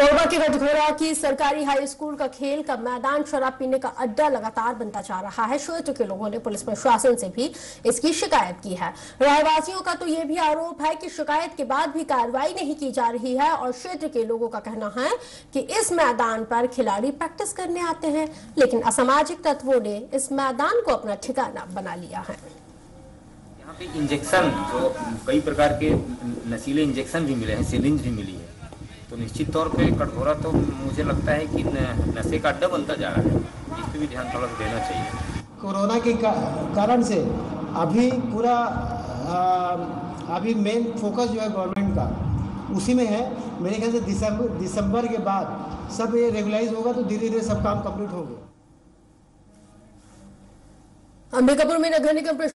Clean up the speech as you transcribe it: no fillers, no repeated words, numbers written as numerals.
महोबा के कटघोरा की सरकारी हाई स्कूल का खेल का मैदान शराब पीने का अड्डा लगातार बनता जा रहा है। क्षेत्र के लोगों ने पुलिस प्रशासन से भी इसकी शिकायत की है। रहवासियों का तो ये भी आरोप है कि शिकायत के बाद भी कार्रवाई नहीं की जा रही है और क्षेत्र के लोगों का कहना है कि इस मैदान पर खिलाड़ी प्रैक्टिस करने आते हैं, लेकिन असामाजिक तत्वों ने इस मैदान को अपना ठिकाना बना लिया है। यहाँ पे इंजेक्शन, जो कई प्रकार के नशीले इंजेक्शन भी मिले हैं, सिरिंज भी मिली है, तो निश्चित तौर पे कटघोरा तो मुझे लगता है कि नशे का अड्डा बनता जा रहा है। इस पर भी ध्यान थोड़ा सा देना चाहिए। कोरोना के कारण से अभी पूरा अभी मेन फोकस जो है गवर्नमेंट का उसी में है। मेरे ख्याल से दिसंबर के बाद सब ये रेगुलाइज होगा तो धीरे धीरे सब काम कंप्लीट हो गया। अंबिकापुर में नगर निगम